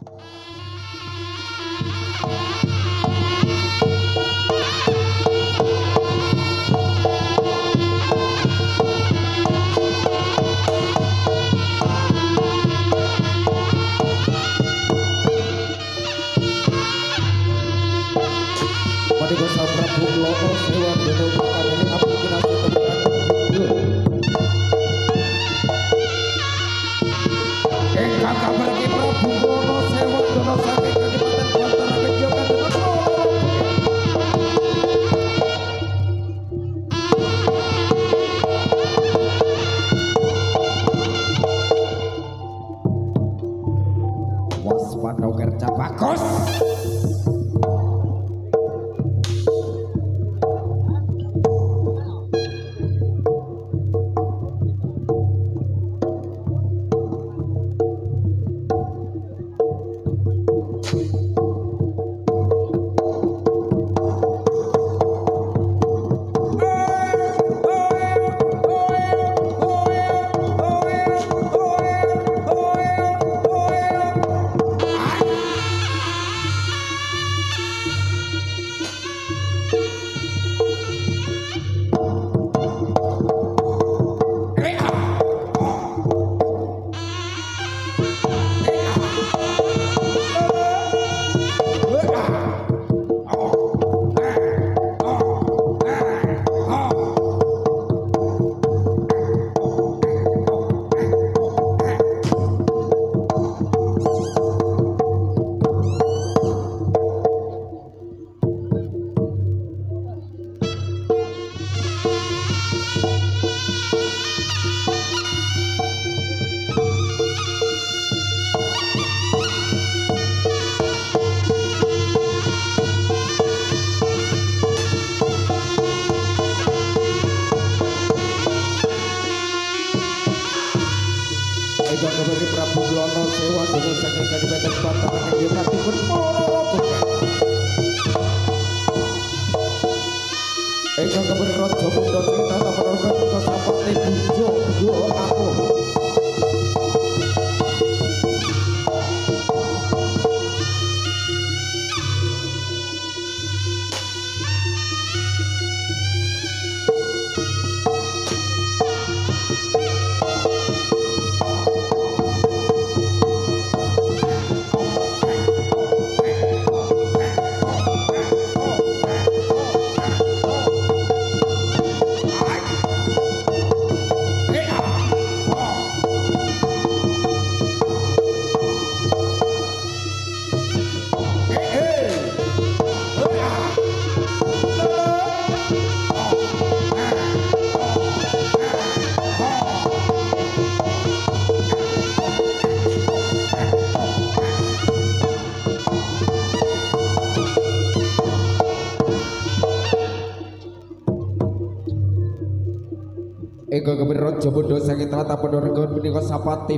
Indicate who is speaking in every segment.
Speaker 1: Ega kebir raja bodho saking tlatah Pandharegan punika Sapati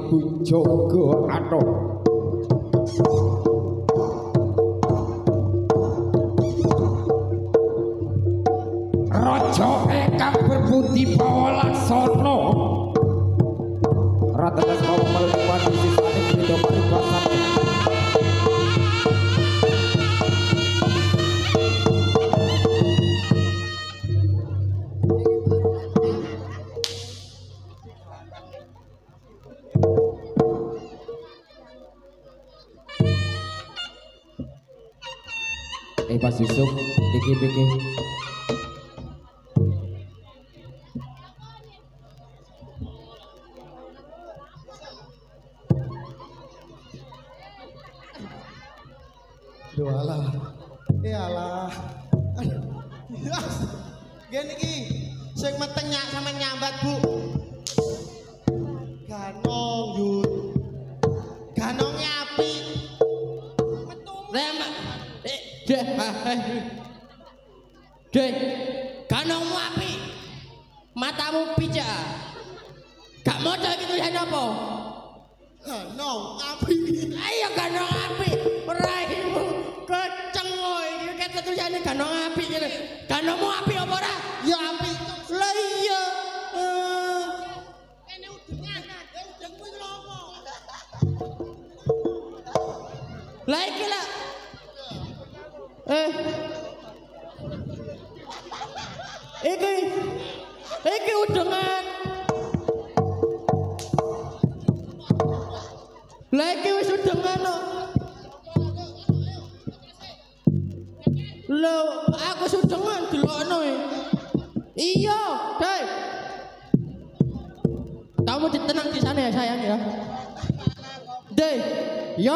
Speaker 1: Bujaga Atha. Raja ingkang berbudi pawalaksana. Ratanas kawula malepan sisane beda paribasan. Pas Yusuf iki
Speaker 2: doalah alah gen iki sing meteng nyak sampe nyambat Bu ganong yut ganongnya api
Speaker 3: Dek, kanongmu api, matamu pijak, gak modal gitu ya apa?
Speaker 2: Ganong api,
Speaker 3: ayo ganong api, rahimu kecengoy, ini kayak tulisannya ganong api gitu, kanongmu api apa ora?
Speaker 2: Ya api,
Speaker 3: lah iya.
Speaker 2: Ini udengan, udengmu itu lomo.
Speaker 3: Lah iki lah. Iki udengan. Lah iki wis udengan kok. Lho, aku sudengan delokno e. Iya, Dek. Kamu tenang di sana ya sayang ya. Dek, yo.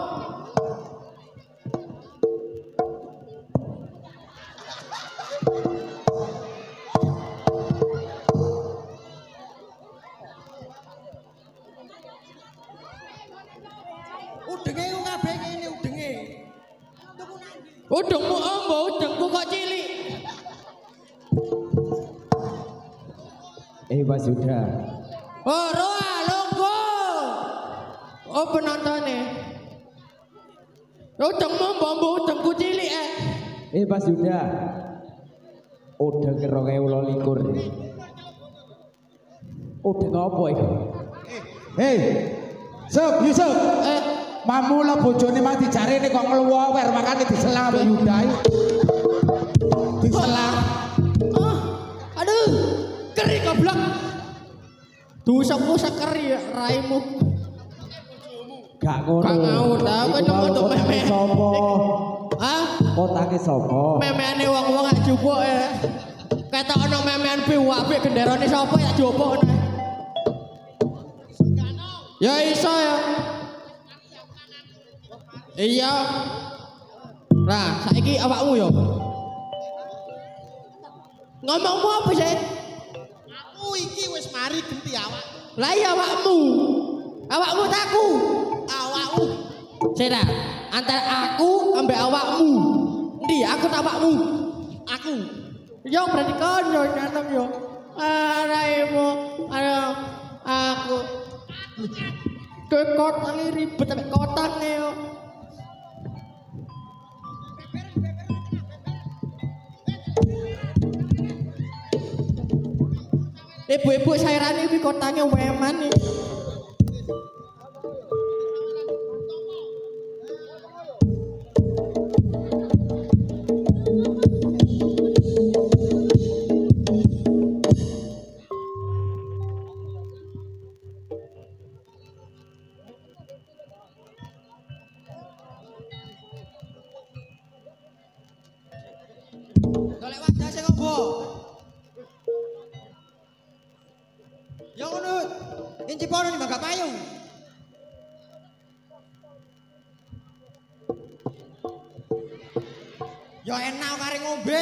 Speaker 2: Udenge ku kabeh ngene udenge.
Speaker 3: Udengmu ombo, udengku kok cilik.
Speaker 1: Mas Yuda.
Speaker 3: Oh, Roa, longgo. Oh, penontonnya. Udengmu ombo, udengku cilik
Speaker 1: Mas Yuda. Udeng 2022. Udeng apa iki?
Speaker 4: Sob, Yusuf. Mamu lah bojone mah dijarene kok ngluwer makane diselang ambek Yuda. Diselang.
Speaker 3: Aduh, keri goblok. Dusaku sekeri raimu.
Speaker 1: Gak ngono.
Speaker 3: Gak ngawur ta, kowe nemu meme.
Speaker 1: Sopo?
Speaker 3: Hah?
Speaker 1: Kotake sopo?
Speaker 3: Memeane wong-wong gak jupuk ya. Ketok ono memean piwak genderane sapa ya jupuk ngono. Ya iso ya. Iya. Nah, saiki awakmu yo. Ngomongmu apa sih?
Speaker 2: Aku iki wis mari genti awak.
Speaker 3: Lah iya awakmu. Awakmu taku.
Speaker 2: Awakmu.
Speaker 3: Sera, antara aku ambek awakmu. Ndi aku ta awakmu?
Speaker 2: Aku.
Speaker 3: Yo berarti kon yo nyanem yo. Raimu, ayo aku. Ke kota ribet sampe kotane yo. Ibu-ibu sairane iki kotane weman nih.
Speaker 2: Golek wadah sing ombo. Ya ngono. Inci pono ning gak payung. Ya enak kare ngombe.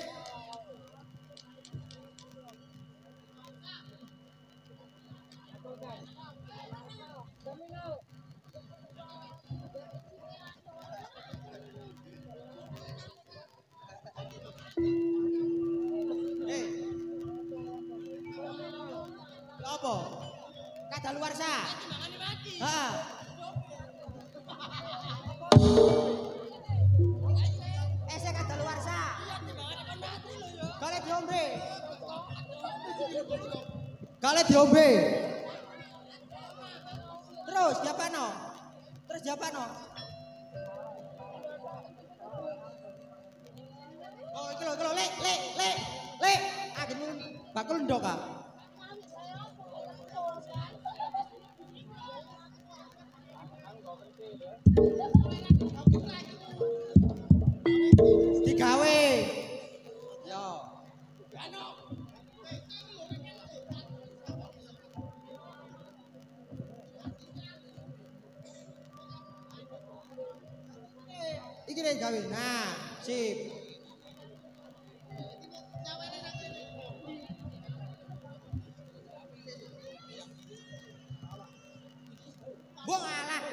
Speaker 2: Apa? Kadaluwarsa. Heeh. Esek kadaluwarsa. Kale diombe. Kale diombe. Terus diapano? Terus diapano? Oh, iki lho, lek. Agenmu bakul ndok ah. Digawe. Yo. Iki nek gawe. Nah, sip. Buang alah.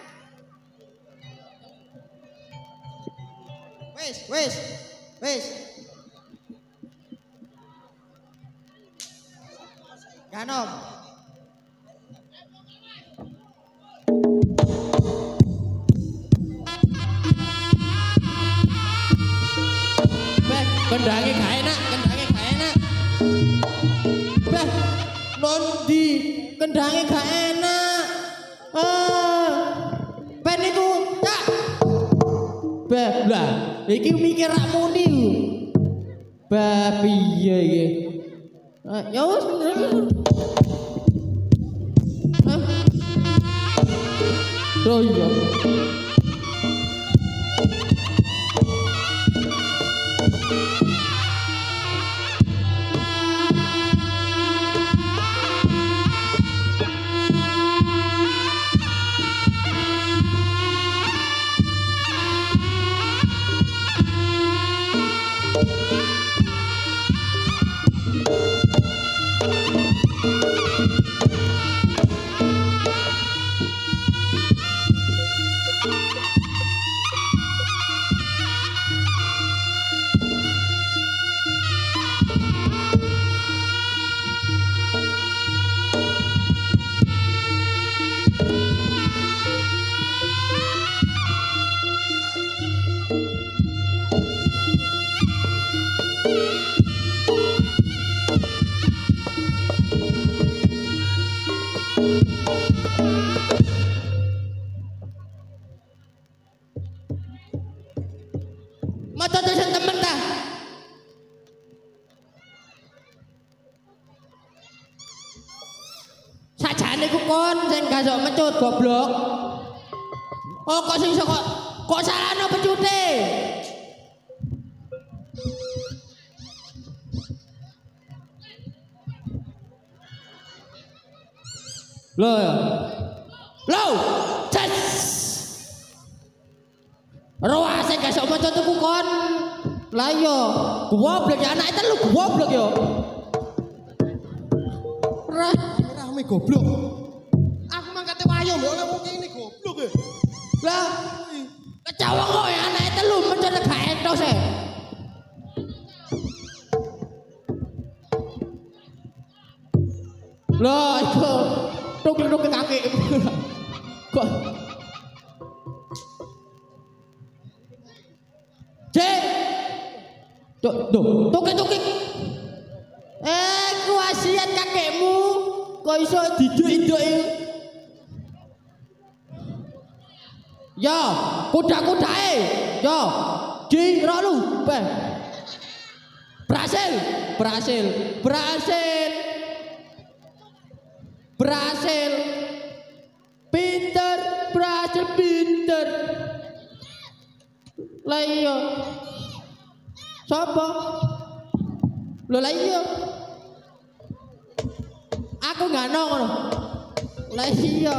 Speaker 2: Wes. Ganom.
Speaker 3: Kendange gak enak. Beh, nondi kendange gak enak. Ben iku, Cak. Lah, iki mikir rak muni. Ba piye iki? Ya wis. Oh iya. Maca tulisan temen ta. Sajane ku kon sing gak sok mecut goblok. Oh kok sing kok salahno pecute. Loh ya. Loh. Ces. Roa sing gak sok mecut tuku kon. Lah yo, goblok ya anake telu goblok yo.
Speaker 2: Rame goblok. Aku mangkate wayo mbok oleh wong kene goblok e.
Speaker 3: Lah, kecawa kok ya anake telu mencet gak entos e. Lah iku tuk-tuk kaki. Kok Cek. Tukik. Ku wasiat kakekmu kok iso diduk-iduk. Ya, kuda-kudae. Ya, dirolu. Berhasil. Pinter. Lah iya. Sapa? Lho lah iya. Aku gak ngono. Lah iya.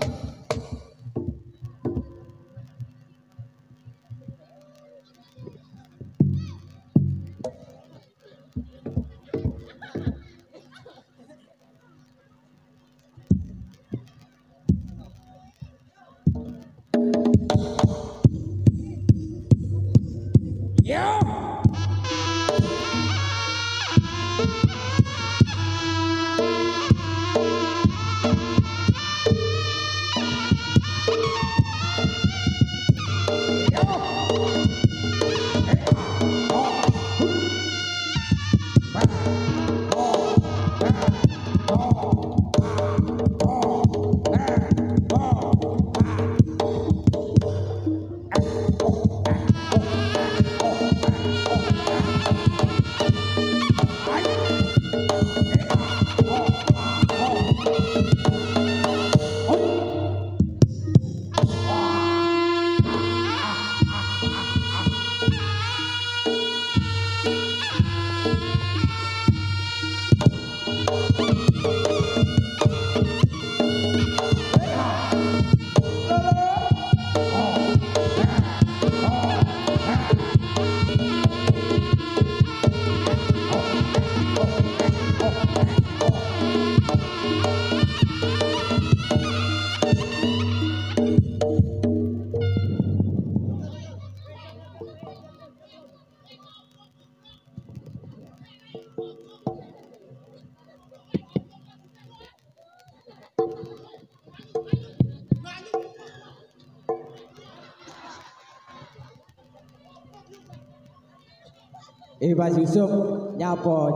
Speaker 1: Mas Yusuf nyapo.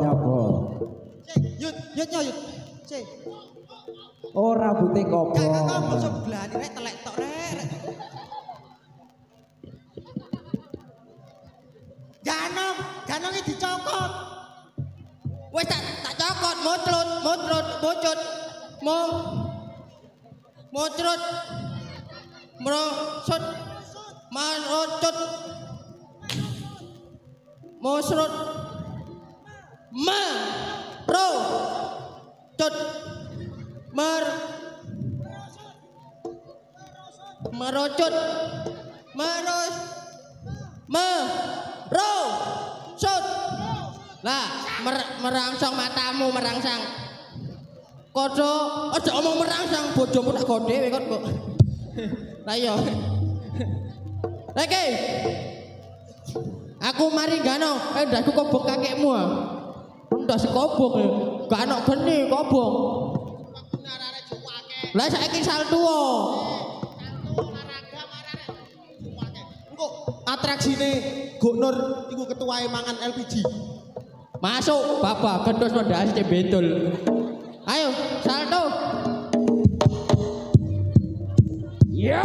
Speaker 2: Yut. Cek.
Speaker 1: Oh rambutnya kopo.
Speaker 2: Kakak kamu sebelani rek telek tok rek. Ganonge dicokot.
Speaker 3: Wes tak cokot mutrut. Mutrut. Merosot. Marocut. Musrut. Cut. Merocut. Merosot. Lah, merangsang matamu merangsang. Kodo, aja omong merangsang bojomu tak go dhewe kon kok. Lah iya. Lagi. Aku mari gano, ndasku kobong kakekmu ah. Ndas kobong ya. Gak ana geni kobong. Lah saiki saltuo.
Speaker 2: Engko atraksine Gubernur iku ketuae mangan LPG.
Speaker 3: Masuk, Bapak, gendos mendas betul. Ayo, salto.
Speaker 4: Yo.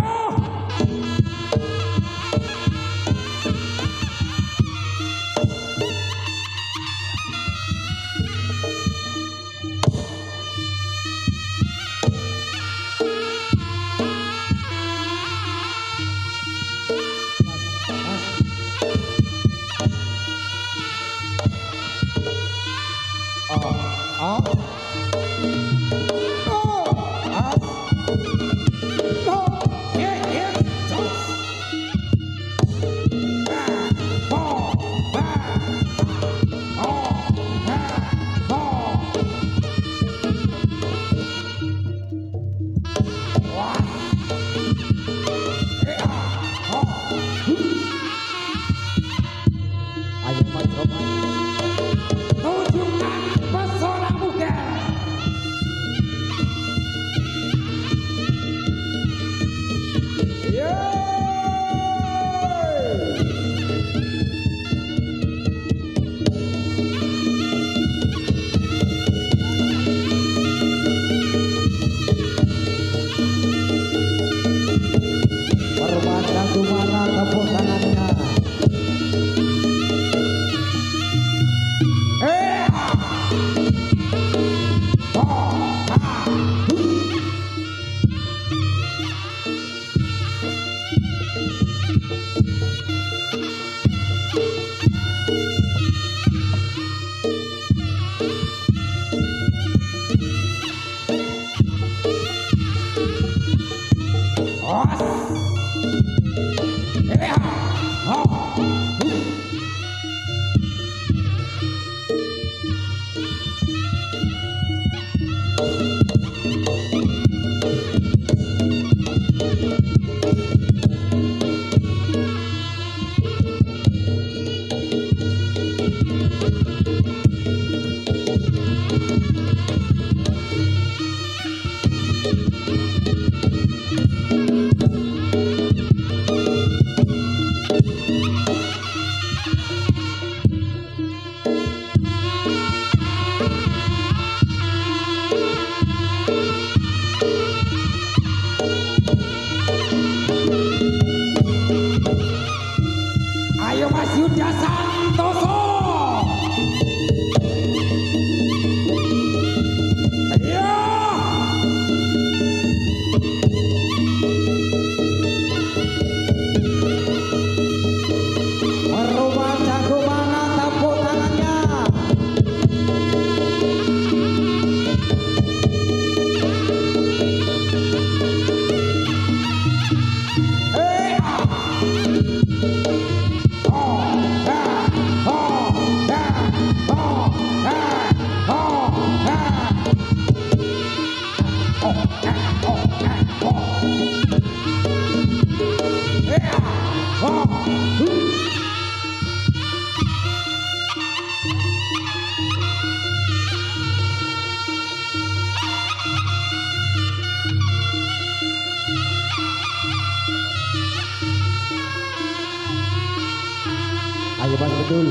Speaker 1: Ayo Mas betul.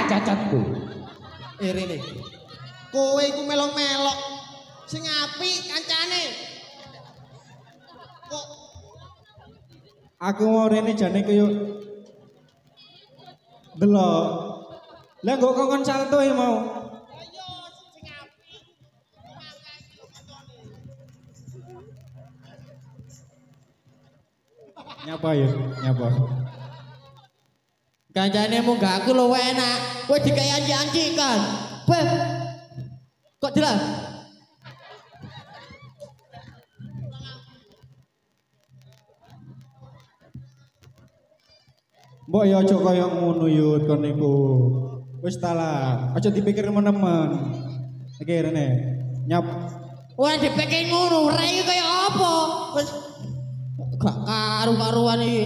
Speaker 4: cacatku.
Speaker 2: Rene. Kowe iku melok-melok. Sing apik kancane. Kok
Speaker 5: Aku mau rene jane koyo delok. Lah kok kongkon salto ya mau. Nyapa ya, nyapa.
Speaker 3: Kancane munggah aku luwe enak. Kowe dikaya anci-anci kan. Beb. Kok dilah?
Speaker 5: Mbok ya aja kaya ngono yut kon niku. Wis ta lah, aja dipikir temen-temen. Iki rene. Nyap.
Speaker 3: Wah dipikir ngono, rek iki kaya apa? Wis gak karu-karuan iki.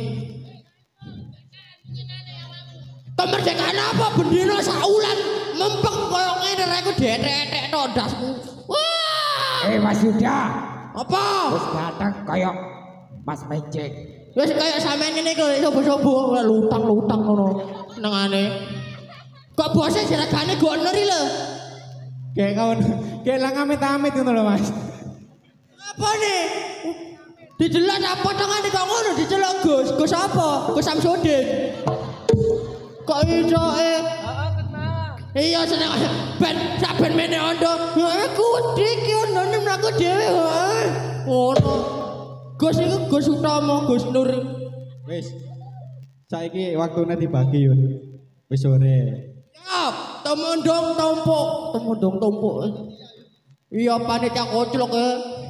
Speaker 3: Kemerdekaan apa bendina saulan mempeng kaya ngene rek ku detek-detek to ndasku. Wah!
Speaker 4: Mas Yuda.
Speaker 3: Apa?
Speaker 4: Wis datang kaya Mas Mejek.
Speaker 3: Wis kaya sampean ngene iki sobo-sobo lutang-lutang ngono nengane. Kok bose jeragane goner lho.
Speaker 5: Kayak kawan, kayak lang amit-amit ngono lho Mas.
Speaker 3: Apa nih? Dijelok apa potongane kok ngono dicelok Gus. Gus apa? Gus Samsudin. Kok iso Iya seneng ben saben mene ondo. Aku iki ono mlaku dhewe. Ngono. Gus iku Gus Utomo, Gus Nur.
Speaker 5: Wis. Saiki waktune dibagi yut. Wis sore.
Speaker 3: Siap, temondong tumpuk. Iya panitia koclok ya.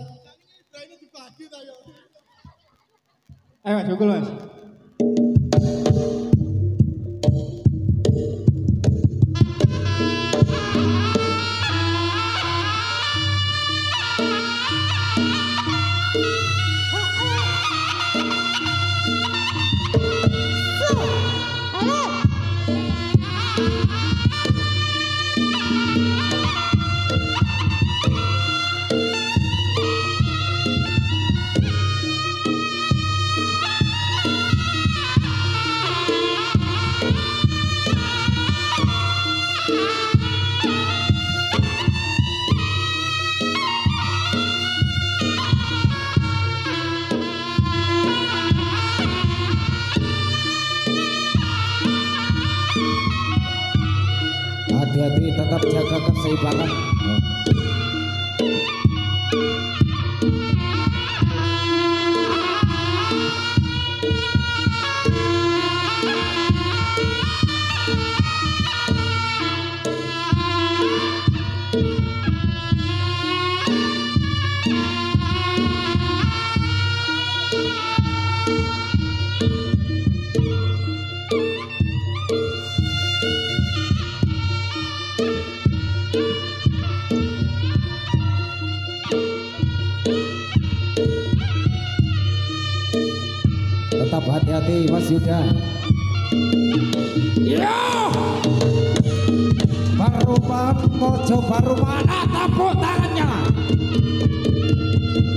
Speaker 5: Ayo Mas, jukul Mas.
Speaker 1: Hati-hati tetap jaga keseimbangan. Tetap hati-hati Mas Yuda.
Speaker 4: Yo! Baru mojo baru mana tepuk tangannya.